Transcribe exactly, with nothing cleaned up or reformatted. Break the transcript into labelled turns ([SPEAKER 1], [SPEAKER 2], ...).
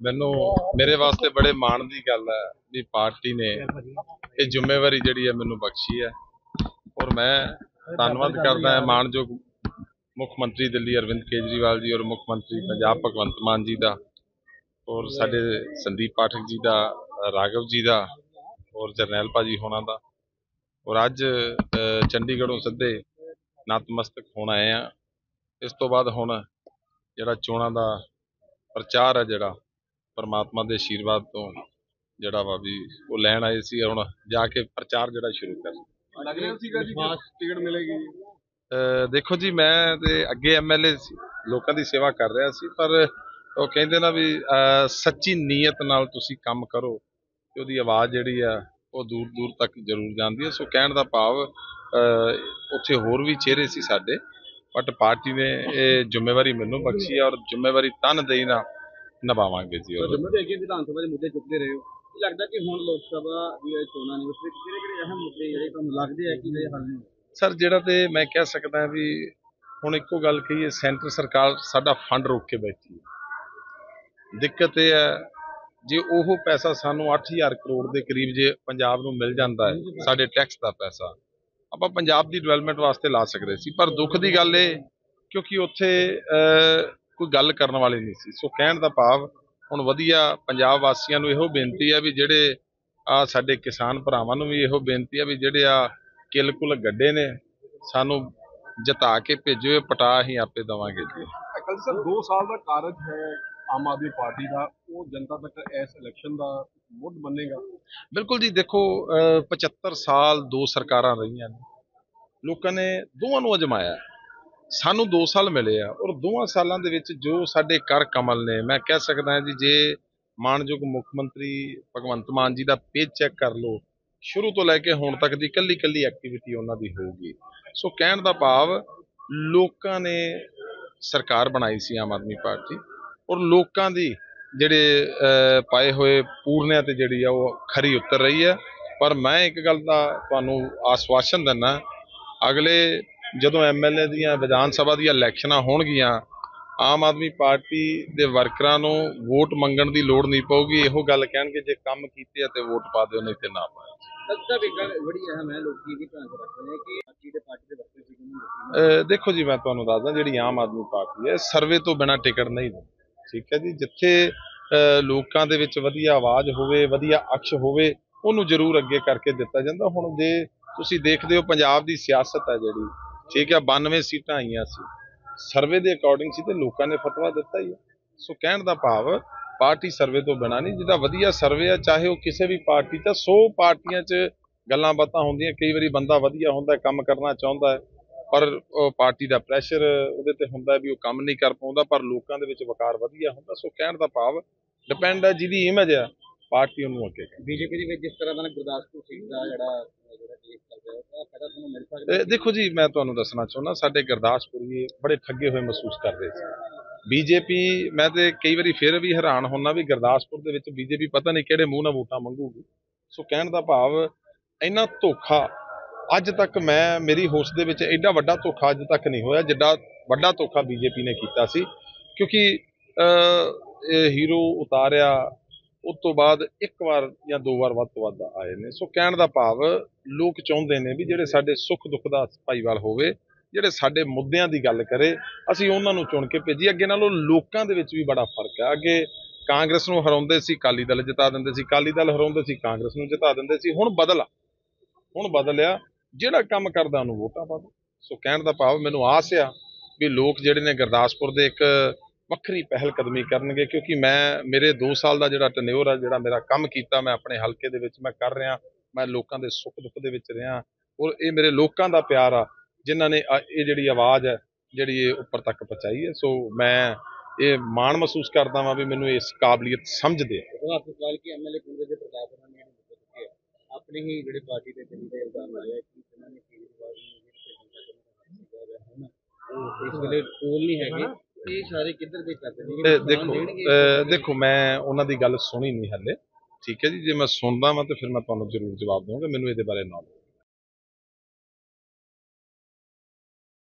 [SPEAKER 1] ਮੈਨੂੰ ਮੇਰੇ ਵਾਸਤੇ ਬੜੇ ਮਾਣ ਦੀ ਗੱਲ ਹੈ ਵੀ ਪਾਰਟੀ ਨੇ ਇਹ ਜ਼ਿੰਮੇਵਾਰੀ ਜਿਹੜੀ ਹੈ ਮੈਨੂੰ ਬਖਸ਼ੀ ਹੈ ਔਰ ਮੈਂ ਧੰਨਵਾਦ ਕਰਦਾ ਹਾਂ ਮਾਣਯੋਗ ਮੁੱਖ ਮੰਤਰੀ ਦਿੱਲੀ ਅਰਵਿੰਦ ਕੇਜਰੀਵਾਲ ਜੀ ਔਰ ਮੁੱਖ ਮੰਤਰੀ ਪੰਜਾਬ ਭਗਵੰਤ ਮਾਨ ਜੀ ਦਾ ਔਰ ਸਾਡੇ ਸੰਦੀਪ ਪਾਠਕ ਜੀ ਦਾ, ਰਾਘਵ ਜੀ ਦਾ ਔਰ ਜਰਨੈਲ ਭਾਜੀ ਹੋਣਾ ਦਾ ਔਰ ਅੱਜ ਚੰਡੀਗੜ੍ਹੋਂ ਸਿੱਧੇ ਨਤਮਸਤਕ ਹੋਣ ਆਏ ਆ। ਇਸ ਤੋਂ ਬਾਅਦ ਹੁਣ ਜਿਹੜਾ ਚੋਣਾਂ ਦਾ ਪ੍ਰਚਾਰ ਹੈ ਜਿਹੜਾ परमात्मा के आशीर्वाद तो जड़ा वा भी वो लैन आए सी हुण जाके प्रचार जड़ा शुरू कर लग रहा सीगा जी टिकट मिलेगी। देखो जी मैं ते अगे एम एल ए लोगों की सेवा कर रहा सी पर वो कहते ना भी सच्ची नीयत नाल तुसी काम करो तो उहदी आवाज़ जिहड़ी आ वो दूर दूर तक जरूर जाती है। सो कहण दा भाव उत्थे होर भी चेहरे सी साडे बट पार्टी ने ये जिम्मेवारी मैनूं बख्शी है और जिम्मेवारी तनदेही नाल निभावांगे जी। और
[SPEAKER 2] विधान सभा के मुद्दे चुकते रहे हो लगता कि हुण लोक सभा दी चोणां ने उस विच किहड़े-किहड़े अहम मुद्दे जिहड़े तुहानूं लगदे है कि ये हल नहीं
[SPEAKER 1] सर जिहड़ा ते मैं कह सकदा भी हुण इक्को गल कहीए सेंटर सरकार साडा फंड रोक के बैठी है। दिक्कत यह है जे ओह पैसा सानूं अठ हज़ार करोड़ के करीब जे पंजाब नूं मिल जांदा है साडे टैक्स का पैसा आपां पंजाब दी डिवेलपमेंट वास्ते ला सकदे सी पर दुख दी गल ये क्योंकि उत्थे कोई गल करने वाली नहीं सी। सो कहण दा भाव हुण वधिया पंजाब वासियां नूं इहो बेनती है भी जिहड़े आ साडे किसान भरावां नूं भी इहो बेनती है भी जिहड़े आ किल कुल गड्ढे ने सानूं जिता के भेजो पटा ही आपे देवांगे जी।
[SPEAKER 3] कल सर दो साल का कारज है आम आदमी पार्टी का वो जनता तक इस इलैक्शन का मुद्द बनेगा।
[SPEAKER 1] बिल्कुल जी देखो पचहत्तर साल दो सरकारां रहीआं ने लोकां ने दोवां नूं अजमाया सानू दो साल मिले आ और दोवां सालां दे विच जो साडे कर कमल ने मैं कह सकदा जी जे मानयोग मुख मंत्री भगवंत मान जी का पेज चैक कर लो शुरू तो लैके हुण तक दी कल्ली कल्ली एक्टिविटी उन्हां दी होगी। सो कहण दा भाव लोकां ने सरकार बनाई सी आम आदमी पार्टी और लोकां दी जिहड़े पाए होए पूरनियां ते जिहड़ी आ वो खरी उतर रही है। पर मैं एक गल दा तुहानूं आश्वासन दिंदा अगले जदों एम एल ए दियां विधान सभा दियां इलैक्शनां होणगियां आम आदमी पार्टी दे वर्करां नूं वोट मंगण दी लोड़ नहीं पऊगी। इहो गल कहणगे जे काम कीते ते वोट पा दिओ नहीं ते ना पाओ। देखो जी मैं तुहानूं दसदा जिहड़ी आम आदमी पार्टी है सर्वे तो बिना टिकट नहीं दिंदी ठीक है जी। जिथे लोकां दे विच वधिया आवाज़ होवे वधिया अक्ष होवे उहनूं जरूर अगे करके दिता जांदा। हुण जे तुसीं देखदे हो पंजाब दी सियासत है जिहड़ी ठीक है बानवे सीटां आईयां सी सर्वे के अकॉर्डिंग सी ते लोकां ने फतवा दिता ही है। सो कहण दा भाव पार्टी सर्वे तो बिना नहीं जिहड़ा वधिया सर्वे है चाहे वो किसी भी पार्टी च सौ पार्टियां च गल्लां बातां होंदियां कई वारी बंदा वधिया हुंदा काम करना चाहुंदा है पर पार्टी का प्रैशर उहदे ते हुंदा भी वो काम नहीं कर पाउंदा पर लोकां दे विच वकार वधिया हुंदा। सो कहण दा भाव डिपेंड है जिहदी इमेज है पार्टी उहनूं अगे
[SPEAKER 2] बीजेपी दे जिस तरह दा गुरदासपुर सीट दा जिहड़ा
[SPEAKER 1] देखो जी मैं तुहानूं दसना चाहुंदा साडे गुरदासपुरी बड़े ठगे हुए महसूस कर रहे थे बीजेपी मैं तो कई बार फिर भी हैरान होना भी गुरदासपुर दे विच बीजेपी पता नहीं किहड़े मूँह नाल वोटां मंगूगी। सो कहण दा भाव इन्ना धोखा अज तक मैं मेरी होश दे विच एडा वड्डा धोखा अज तक नहीं होया जिड्डा वड्डा धोखा बीजेपी ने कीता सी क्योंकि हीरो उतारिया उस तो बाद एक बार या दो बार वध तो वध आए ने। सो कहण दा भाव लोग चाहुंदे ने भी जिहड़े साडे सुख दुख दा भाईवाल होवे जिहड़े साडे मुद्दिआं दी गल करे असीं उहनां नूं चुन के भेजीए। अगे नालों लोकां दे विच भी बड़ा फर्क है। अगे कांग्रेस नूं हराउंदे सी अकाली दल जिता दिंदे सी अकाली दल हराउंदे सी कांग्रेस नूं जिता दिंदे सी हुण बदल हुण बदलिया जिहड़ा काम करदा उहनूं वोटां पा दो। सो कहण दा भाव मैनूं आस आ भी लोग जिहड़े ने गुरदासपुर दे एक वक्री पहल कदमी करनगे क्योंकि मैं मेरे दो साल का जिहड़ा टन्योर है जिहड़ा मेरा काम कीता मैं अपने हल्के दे विच मैं कर रहा मैं लोकां दे सुख दुख दे विच रहा और ये मेरे लोकां दा प्यार आ जिन्हां ने ये जिहड़ी आवाज़ है जिहड़ी ये उपर तक पहुँचाई है। सो मैं ये माण महसूस करदा वां भी मैनूं इस काबलियत समझदे
[SPEAKER 2] अपनी ही जिहड़ी पार्टी दे दिल्ली दे इल्जाम लाया कि जिन्हां ने केजरीवाल नूं इस वेले कोल नहीं हैगे
[SPEAKER 1] देखो देखो मैं उन्हां दी गल सुनी नहीं हले ठीक है जी जे मैं सुनदा वां तो फिर मैं तुहानूं जरूर जवाब दूंगा मैनूं इहदे बारे नॉलेज